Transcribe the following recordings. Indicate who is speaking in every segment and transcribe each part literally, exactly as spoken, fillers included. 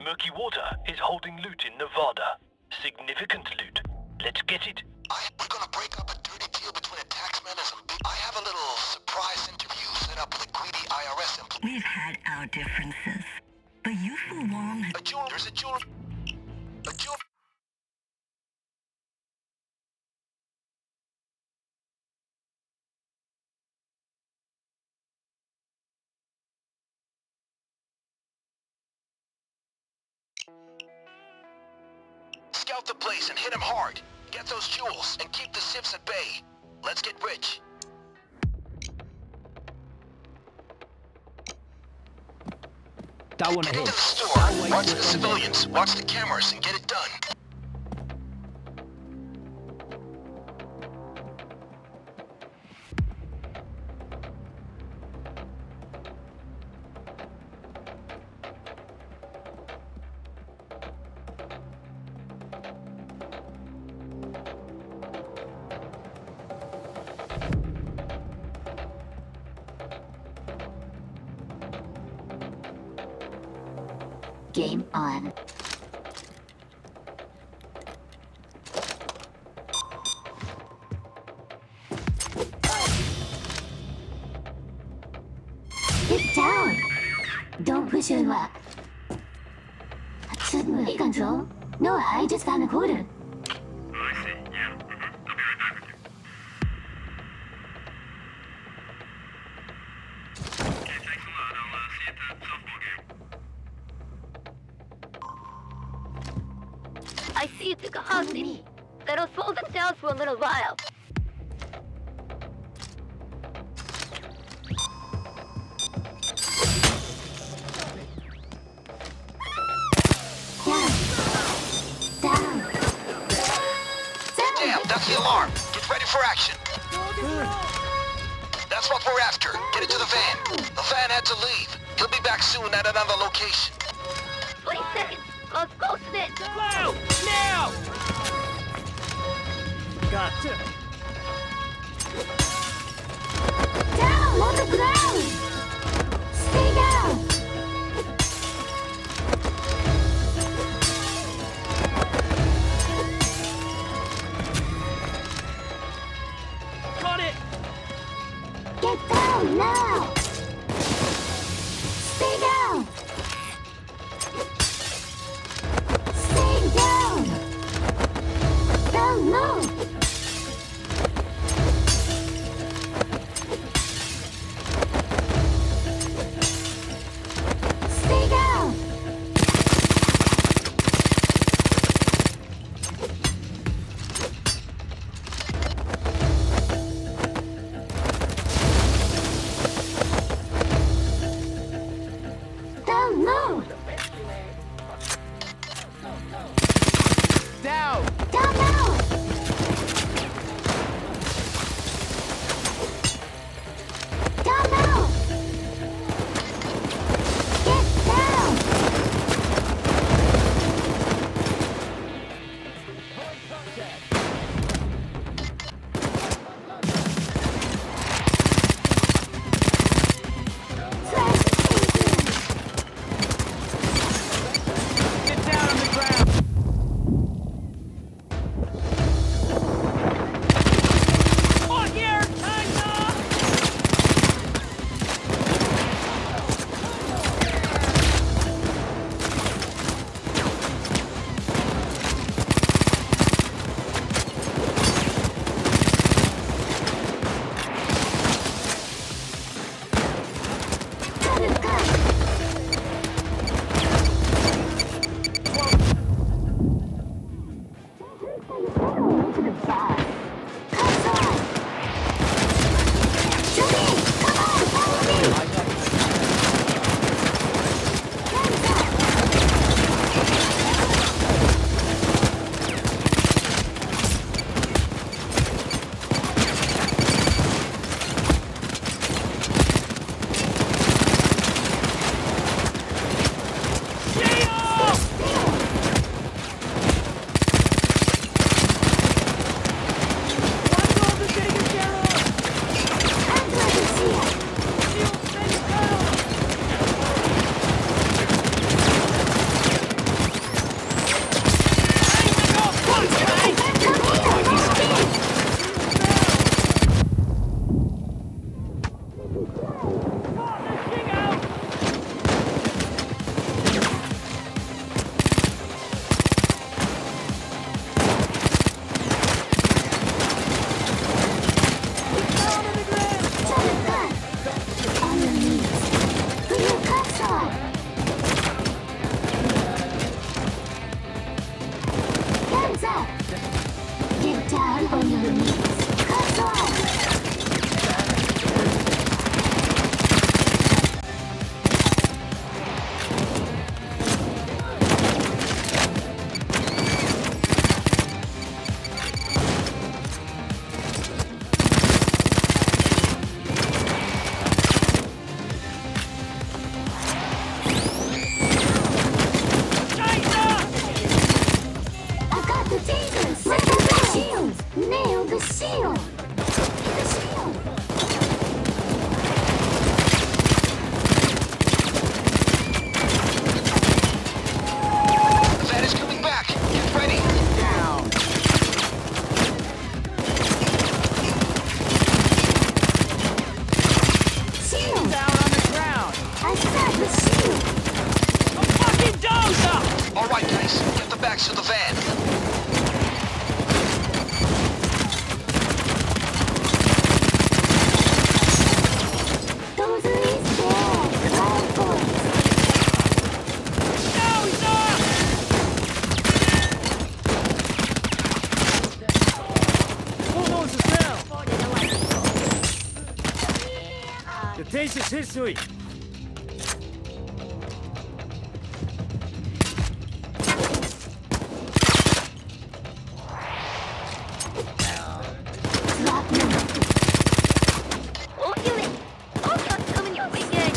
Speaker 1: Murky Water is holding loot in Nevada. Significant loot. Let's get it.
Speaker 2: I, we're gonna break up a dirty deal between a taxman and some big... I have a little surprise interview set up with a greedy I R S employee.
Speaker 3: We've had our differences, but you for long...
Speaker 2: A jewel... There's a jewel... A jewel... Scout the place and hit him hard. Get those jewels and keep the Sifs at bay. Let's get rich.
Speaker 4: That one
Speaker 2: Get into
Speaker 4: hit.
Speaker 2: the store, watch the civilians, watch the cameras, and get it done.
Speaker 3: Game on. Get down! Don't push your luck. Suddenly control? No, I just found a quarter.
Speaker 5: Oh, I see. Yeah. Mm-hmm. I'll be right back with you. Okay, thanks a lot. I'll uh, see you at the softball game.
Speaker 6: I see you took a hostage. That'll hold them down for a little while.
Speaker 3: Down.
Speaker 2: Damn, that's the alarm. Get ready for action. That's what we're after. Get into the van. The van had to leave. He'll be back soon at another location.
Speaker 6: twenty seconds. Close, close it.
Speaker 4: Loud! Now! Gotcha.
Speaker 3: Down on the ground! Stay down!
Speaker 4: Got it!
Speaker 3: Get down now! Stay down! Stay down! Down low! Stay down! Down low!
Speaker 4: Down!
Speaker 3: Down now! Down now! Get down! Flash agent!
Speaker 4: Get down on the ground! On here! Time's up!
Speaker 3: Cut it, cut! To the bar. Outside! Jimmy! Come on, follow me! Hands up! Stay still!
Speaker 7: on your knees. Cuts off. Nail the shield! The shield!
Speaker 2: That is coming back! Get ready!
Speaker 4: Down.
Speaker 7: Shield!
Speaker 4: Down on the ground.
Speaker 7: I said the shield!
Speaker 4: A fucking dozer!
Speaker 2: Alright guys, get the backs to the van.
Speaker 4: Taste is history.
Speaker 6: All units, all shots coming your way again.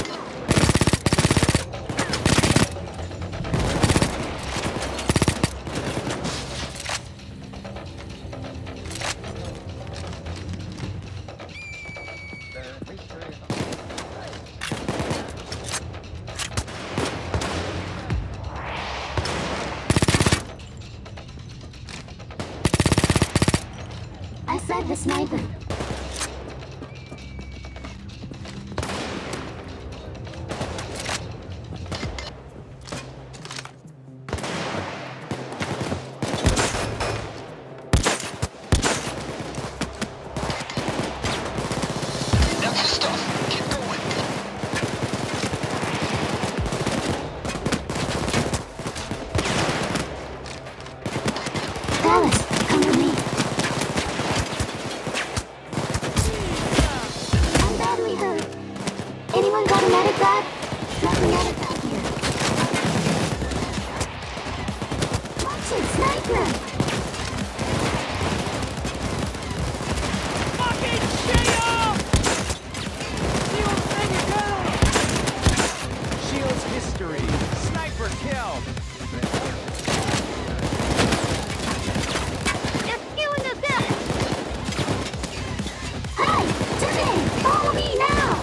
Speaker 7: I said the sniper.
Speaker 2: That's the stuff. Keep going.
Speaker 7: Dallas, come with me. I'm badly hurt. Anyone got a medic bag? Drop a medic bag here. Watch it, sniper!
Speaker 4: Fucking shield! Shield thing down! Shield's history. Sniper kill.
Speaker 6: They're skewing us in.
Speaker 7: Hey! Jimmy! Follow me now!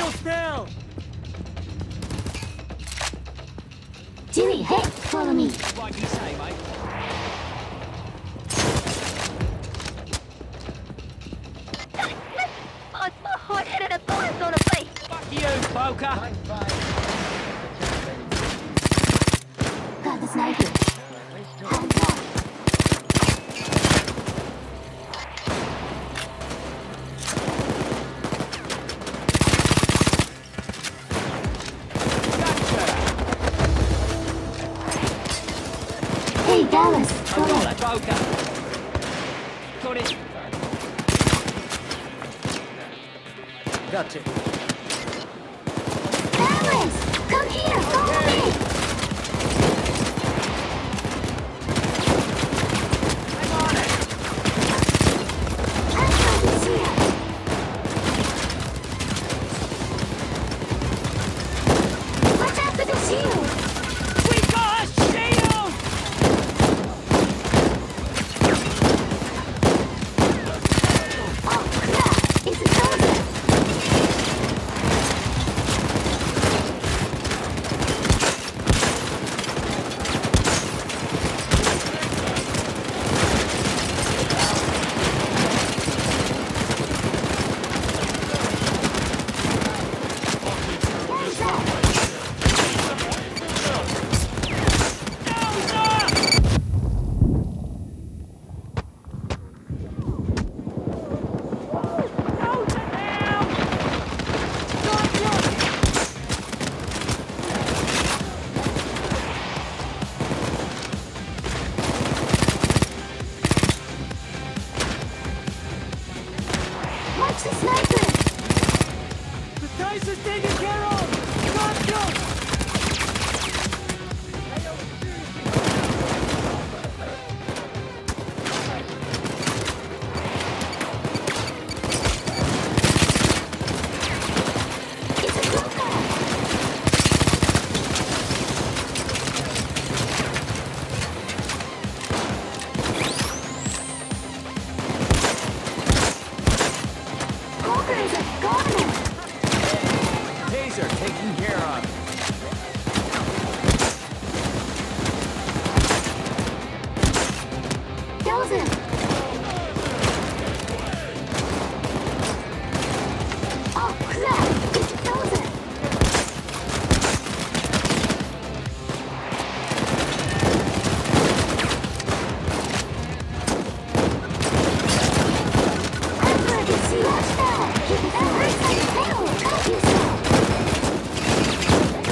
Speaker 4: Hostile!
Speaker 7: Jimmy, hey, follow me.
Speaker 4: What can you say, mate?
Speaker 6: I'm a hot-headed authority on a face.
Speaker 4: Fuck you, Boca!
Speaker 7: Got the sniper. Hands up. Hey, Dallas, go
Speaker 4: Oh,
Speaker 7: ahead.
Speaker 4: Boca! Got it! Got it.
Speaker 7: Dallas, come here, follow me.
Speaker 4: I'm on it!
Speaker 7: I'm going here. Watch out for the shield.
Speaker 4: We got a shield!
Speaker 7: Oh crap, it's a soldier. Hands up. Watch the sniper.
Speaker 4: The dice is taken care of! Got you!
Speaker 7: It's a good guy. Walker is a governor.
Speaker 4: Taser taken care of.
Speaker 7: Dozer. Oh crap, it's a dozer. I'm glad to see. Watch that. That hurts like hell. Help yourself.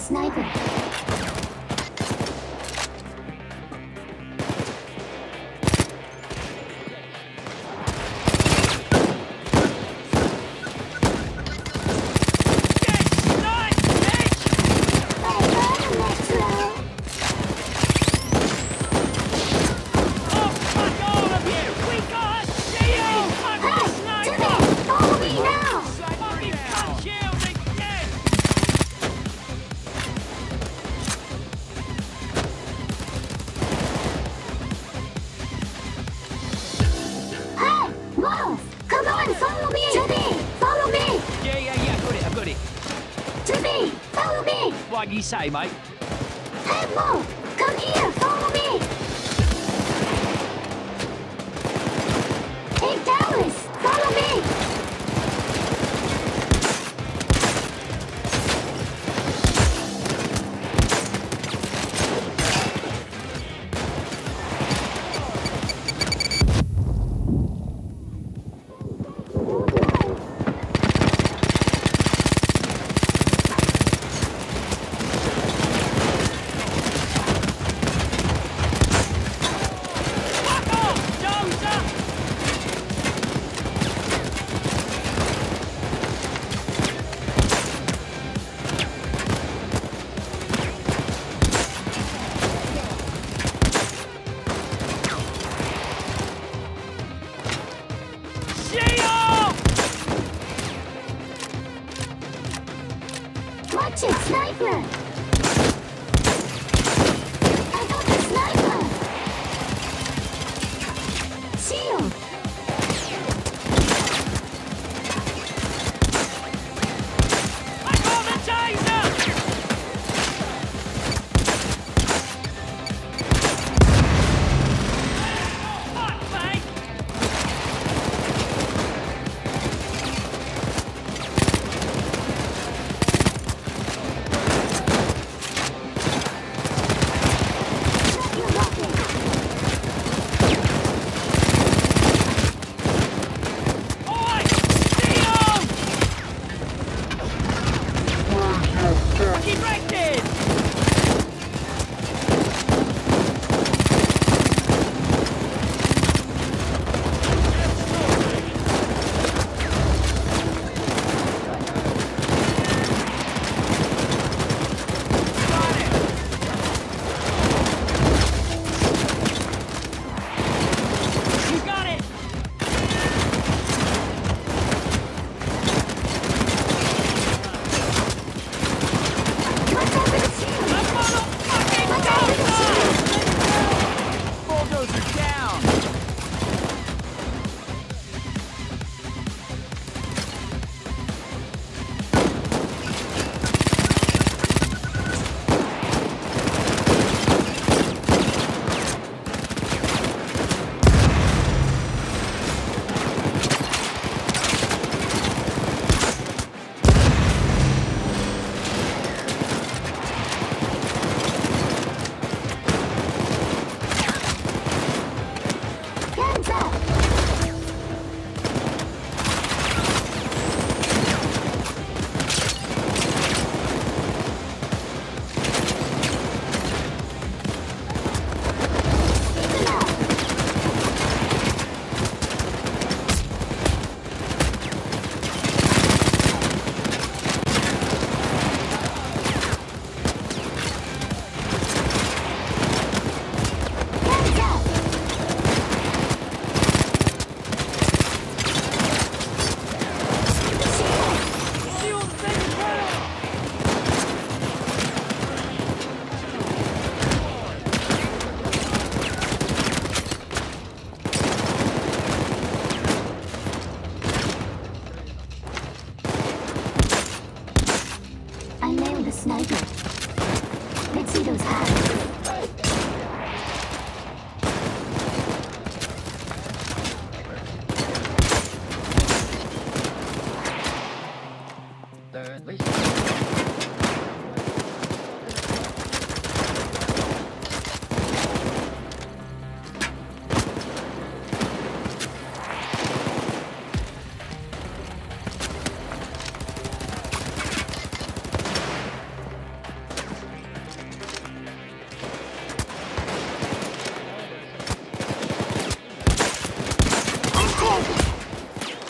Speaker 7: sniper.
Speaker 4: What do you say, mate?
Speaker 7: Hey, Mo! Come here! Follow me! Hey, Dallas! Follow me! Watch it, sniper! I got the sniper! Shield!
Speaker 4: I got the taser! Fuck, mate!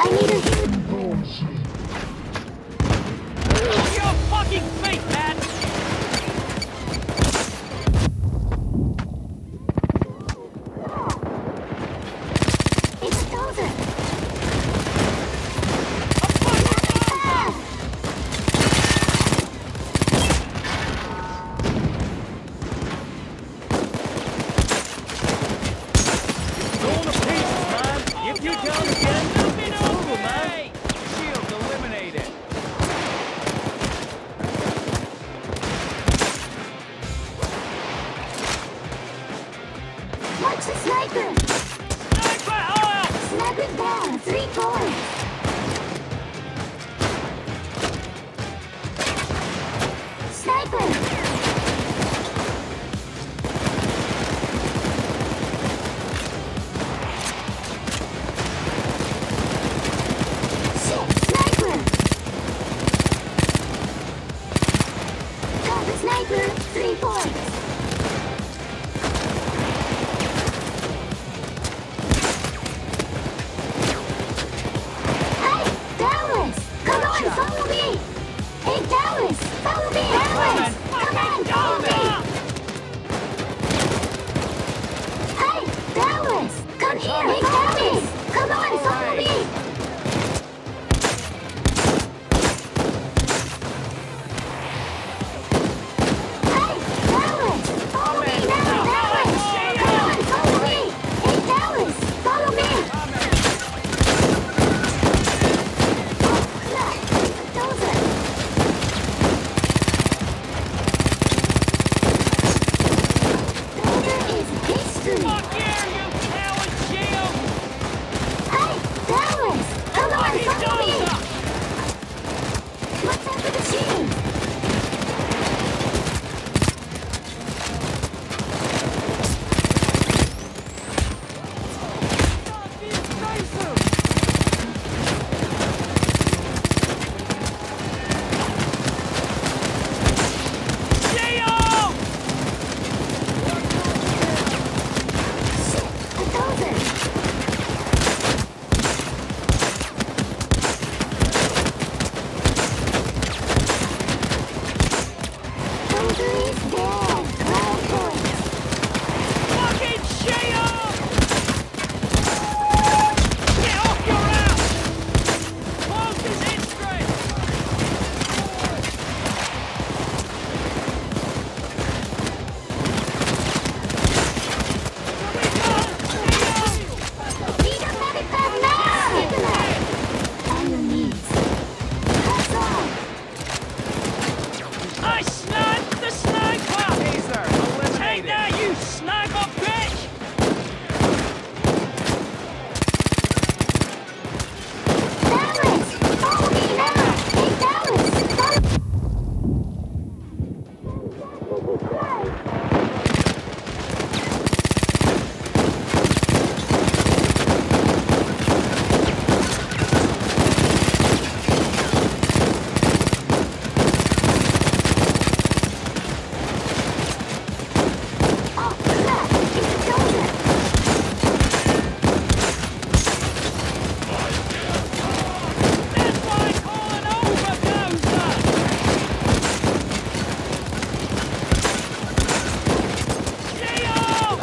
Speaker 7: I need a hit.
Speaker 4: Your fucking feet, man!
Speaker 7: It's Dozer.
Speaker 4: Going to pieces, man! If you down again, it's over, man! Shield eliminated!
Speaker 7: Watch the sniper.
Speaker 4: Sniper oil!
Speaker 7: Sniper down. Three points. Sniper. Shit, sniper. Got the sniper. Three points. Hey, Dallas! Come on, follow me! Hey, Dallas! Follow me, Dallas! Come on, follow me! Hey, Dallas! Come here! Hey, Dallas! Come on, follow me! Hey, Dallas! Follow me now, Dallas! Come on, follow me! Hey, Dallas! Follow me! Dozer. Dozer is history.
Speaker 4: Fuck you, you coward shield!
Speaker 7: Hey, Dallas! Come on,
Speaker 4: Fucking
Speaker 7: follow me!
Speaker 4: Dozer!
Speaker 7: What's up with the shield?
Speaker 4: Shield!
Speaker 7: Shit, a Dozer. Dozer is dead. Twelve points.
Speaker 4: Fucking shield! Get off your ass! Close his in-stream!
Speaker 7: Need a medic bag now! Nikolai! On your knees. That's all.
Speaker 4: I sniped the sniper!
Speaker 8: Taser,
Speaker 4: Take
Speaker 8: eliminated.
Speaker 4: that, you sniper bitch!
Speaker 7: Dallas! Follow me now! Hey, Dallas! Follow- Oh, crap! It's a Dozer!
Speaker 4: That's why I call an overdoser! Shield!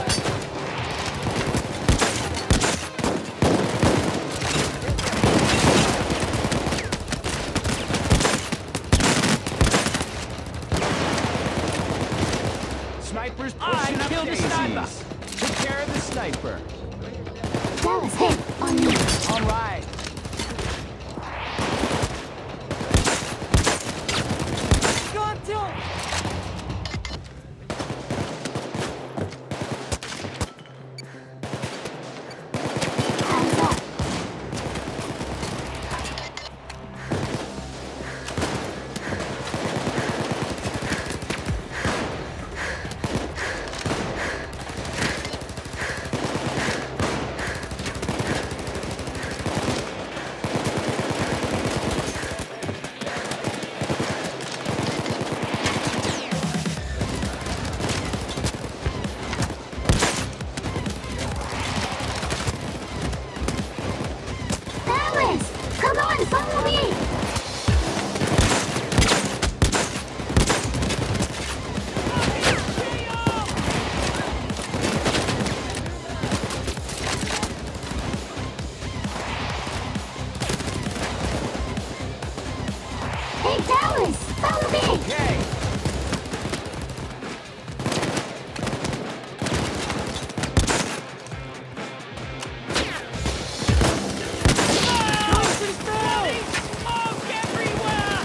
Speaker 8: Sniper's
Speaker 4: I
Speaker 8: pushing up
Speaker 4: killed the
Speaker 8: daisies.
Speaker 4: sniper.
Speaker 8: Took care of the sniper.
Speaker 7: Dallas, hey, on me.
Speaker 8: All right.
Speaker 4: Got him!
Speaker 7: Hands up. Follow me! Hey, Dallas! Follow me!
Speaker 8: Okay.
Speaker 4: Smoke everywhere!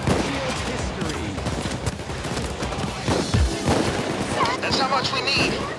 Speaker 2: That's how much we need.